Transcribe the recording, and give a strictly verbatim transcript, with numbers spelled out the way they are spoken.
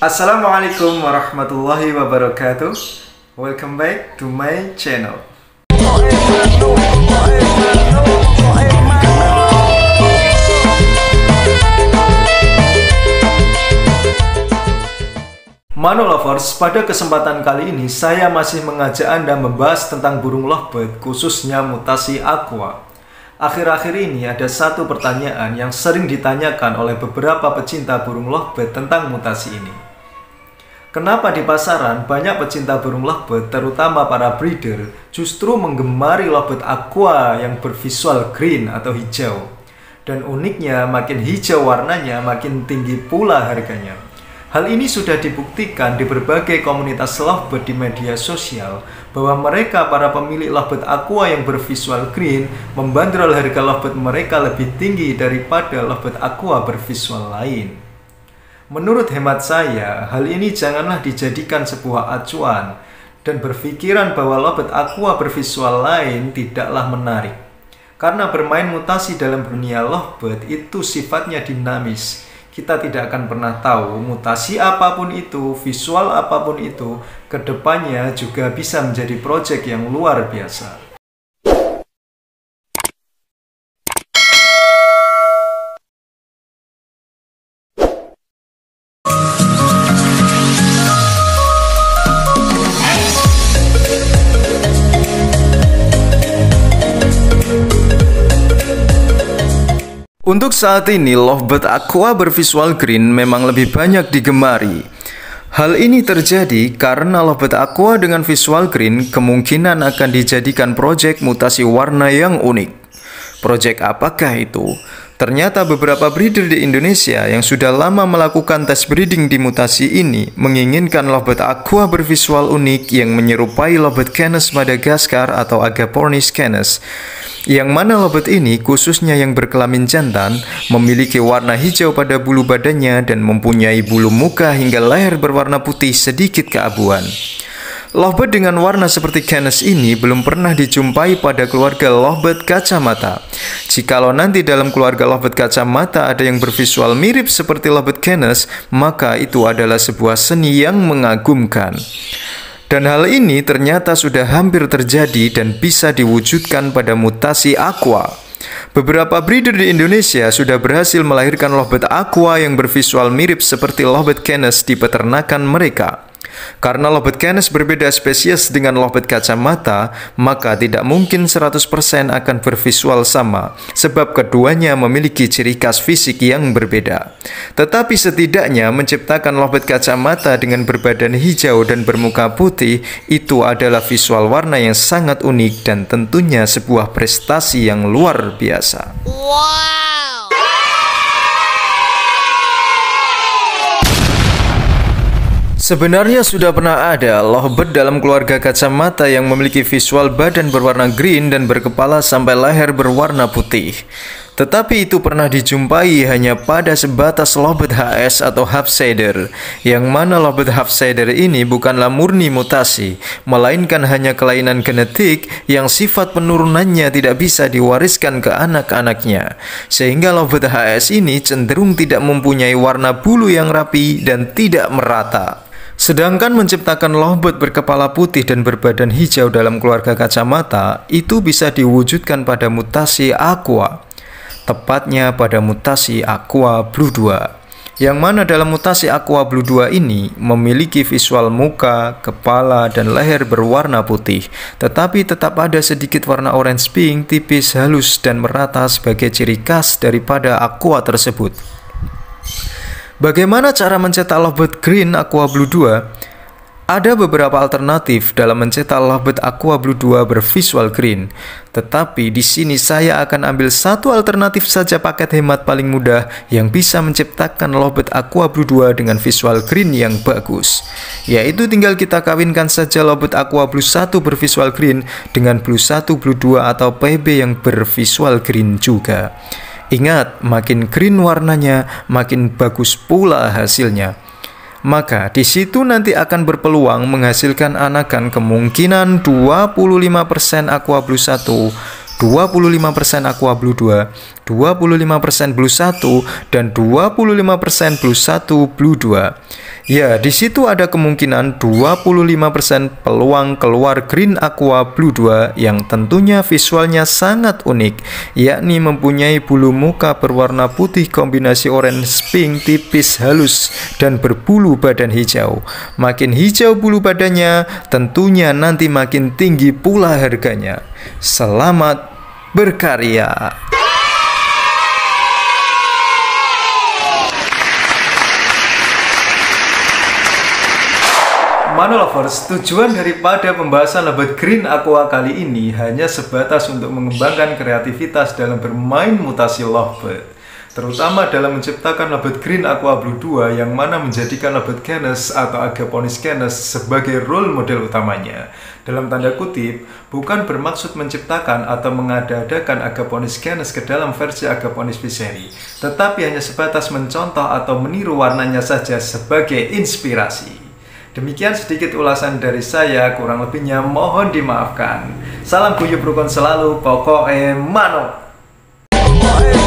Assalamualaikum warahmatullahi wabarakatuh. Welcome back to my channel. Mano Lovers, pada kesempatan kali ini saya masih mengajak Anda membahas tentang burung lovebird, khususnya mutasi aqua. Akhir-akhir ini ada satu pertanyaan yang sering ditanyakan oleh beberapa pecinta burung lovebird tentang mutasi ini. Kenapa di pasaran banyak pecinta burung lovebird, terutama para breeder, justru menggemari lovebird aqua yang bervisual green atau hijau? Dan uniknya, makin hijau warnanya, makin tinggi pula harganya. Hal ini sudah dibuktikan di berbagai komunitas lovebird di media sosial bahwa mereka, para pemilik lovebird aqua yang bervisual green, membandrol harga lovebird mereka lebih tinggi daripada lovebird aqua bervisual lain. Menurut hemat saya, hal ini janganlah dijadikan sebuah acuan dan berpikiran bahwa lovebird aqua bervisual lain tidaklah menarik. Karena bermain mutasi dalam dunia lovebird itu sifatnya dinamis. Kita tidak akan pernah tahu mutasi apapun itu, visual apapun itu, kedepannya juga bisa menjadi proyek yang luar biasa. Untuk saat ini, lovebird aqua bervisual green memang lebih banyak digemari. Hal ini terjadi karena lovebird aqua dengan visual green kemungkinan akan dijadikan proyek mutasi warna yang unik. Proyek apakah itu? Ternyata beberapa breeder di Indonesia yang sudah lama melakukan tes breeding di mutasi ini menginginkan lovebird aqua bervisual unik yang menyerupai lovebird canis Madagascar atau Agapornis canis, yang mana lovebird ini, khususnya yang berkelamin jantan, memiliki warna hijau pada bulu badannya dan mempunyai bulu muka hingga leher berwarna putih sedikit keabuan. Lovebird dengan warna seperti canis ini belum pernah dijumpai pada keluarga lovebird kacamata. Jikalau nanti dalam keluarga lovebird kacamata ada yang bervisual mirip seperti lovebird canis, maka itu adalah sebuah seni yang mengagumkan. Dan hal ini ternyata sudah hampir terjadi dan bisa diwujudkan pada mutasi aqua. Beberapa breeder di Indonesia sudah berhasil melahirkan lovebird aqua yang bervisual mirip seperti lovebird canis di peternakan mereka. Karena lovebird canis berbeda spesies dengan lovebird kacamata, maka tidak mungkin seratus persen akan bervisual sama, sebab keduanya memiliki ciri khas fisik yang berbeda. Tetapi setidaknya menciptakan lovebird kacamata dengan berbadan hijau dan bermuka putih, itu adalah visual warna yang sangat unik dan tentunya sebuah prestasi yang luar biasa. Wow! Sebenarnya sudah pernah ada lovebird dalam keluarga kacamata yang memiliki visual badan berwarna green dan berkepala sampai leher berwarna putih. Tetapi itu pernah dijumpai hanya pada sebatas lovebird H S atau Hafsider, yang mana lovebird Hafsider ini bukanlah murni mutasi, melainkan hanya kelainan genetik yang sifat penurunannya tidak bisa diwariskan ke anak-anaknya. Sehingga lovebird H S ini cenderung tidak mempunyai warna bulu yang rapi dan tidak merata. Sedangkan menciptakan lovebird berkepala putih dan berbadan hijau dalam keluarga kacamata itu bisa diwujudkan pada mutasi aqua, tepatnya pada mutasi aqua blue dua, yang mana dalam mutasi aqua blue dua ini memiliki visual muka, kepala, dan leher berwarna putih, tetapi tetap ada sedikit warna orange pink tipis, halus, dan merata sebagai ciri khas daripada aqua tersebut. Bagaimana cara mencetak lovebird green aqua blue dua? Ada beberapa alternatif dalam mencetak lovebird aqua blue dua bervisual green. Tetapi di sini saya akan ambil satu alternatif saja paket hemat paling mudah yang bisa menciptakan lovebird aqua blue dua dengan visual green yang bagus. Yaitu tinggal kita kawinkan saja lovebird aqua blue satu bervisual green dengan blue satu blue dua atau P B yang bervisual green juga. Ingat, makin green warnanya, makin bagus pula hasilnya. Maka di situ nanti akan berpeluang menghasilkan anakan kemungkinan dua puluh lima persen aqua blue satu, dua puluh lima persen aqua blue dua, dua puluh lima persen blue satu, dan dua puluh lima persen blue satu blue dua. Ya, di situ ada kemungkinan dua puluh lima persen peluang keluar Green Aqua Blue dua yang tentunya visualnya sangat unik, yakni mempunyai bulu muka berwarna putih kombinasi orange pink tipis halus dan berbulu badan hijau. Makin hijau bulu badannya, tentunya nanti makin tinggi pula harganya. Selamat berkarya. Manolovers, tujuan daripada pembahasan Lovebird Green Aqua kali ini hanya sebatas untuk mengembangkan kreativitas dalam bermain mutasi Lovebird, terutama dalam menciptakan Lovebird Green Aqua Blue dua yang mana menjadikan Lovebird Canis atau Agaponis Canis sebagai role model utamanya. Dalam tanda kutip, bukan bermaksud menciptakan atau mengada-adakan Agaponis Canis ke dalam versi Agaponis Visceri, tetapi hanya sebatas mencontoh atau meniru warnanya saja sebagai inspirasi. Demikian sedikit ulasan dari saya, kurang lebihnya mohon dimaafkan. Salam guyub rukun selalu, pokoknya mano.